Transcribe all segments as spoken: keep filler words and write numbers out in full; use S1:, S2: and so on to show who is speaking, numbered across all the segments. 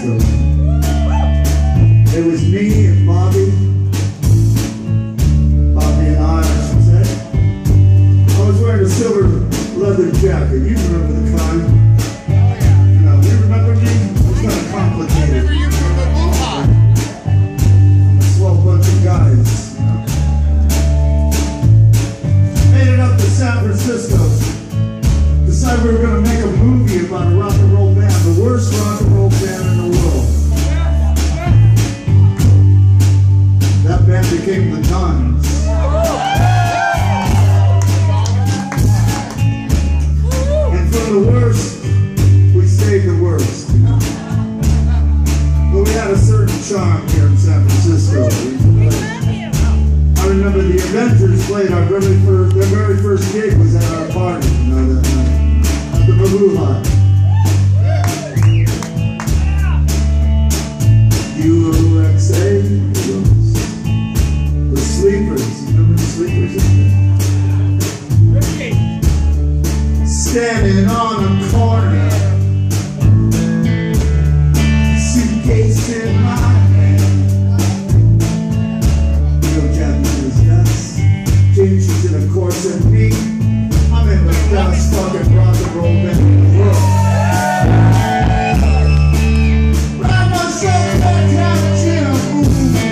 S1: Francisco. It was me and Bobby, Bobby and I, I should say. I was wearing a silver leather jacket. You remember the kind?
S2: Oh yeah.
S1: You know, you remember me? It's kind of complicated.
S2: I remember you from the Wuhan.
S1: I'm a swell bunch of guys. You know? Made it up to San Francisco. Decided we were going to make a movie about a rock and roll band, the worst rock and roll band in the world. That band became the Nuns. And from the worst, we saved the worst. You know? But we had a certain charm here in San Francisco. I remember the Avengers played our very first, their very first gig was at our party, you know, that night. The Wuhan. U X A, the Sleepers. You remember the Sleepers? Standing on a corner, suitcase in my hand. You know, Jackie was nuts. James was in a corset, and me, I'm in the best fucking rock and roll band in the world. Ride myself like a gym.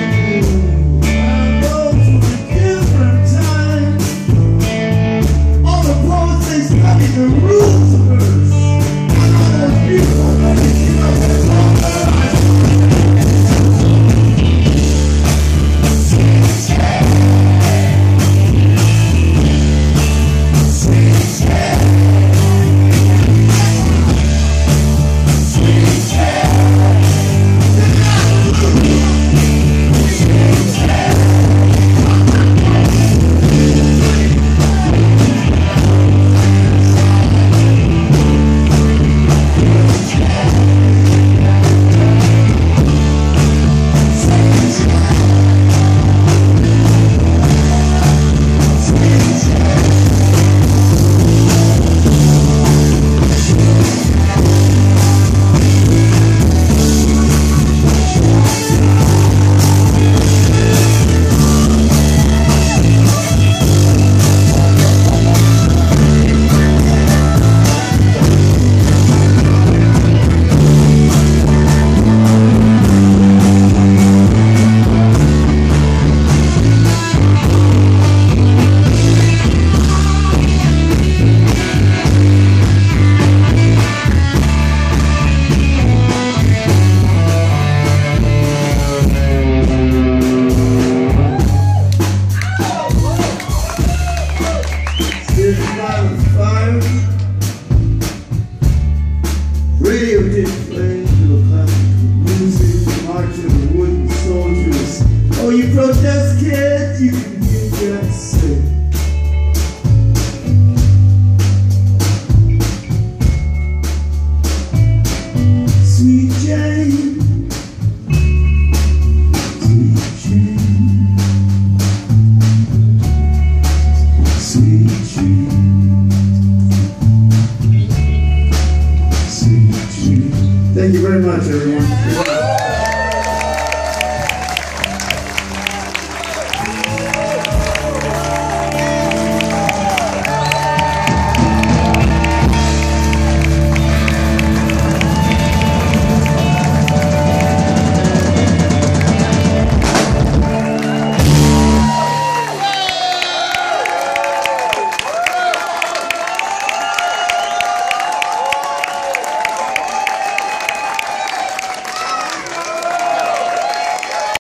S1: I go through different times. All the poets, they study the rules of earth. I know those people, but you know what's wrong with their lives. Radio did play through classical music, marching the wooden soldiers. Oh, you protest kids, you can get that sick. Sweet Jane, sweet Jane, sweet Jane. Thank you very much, everyone.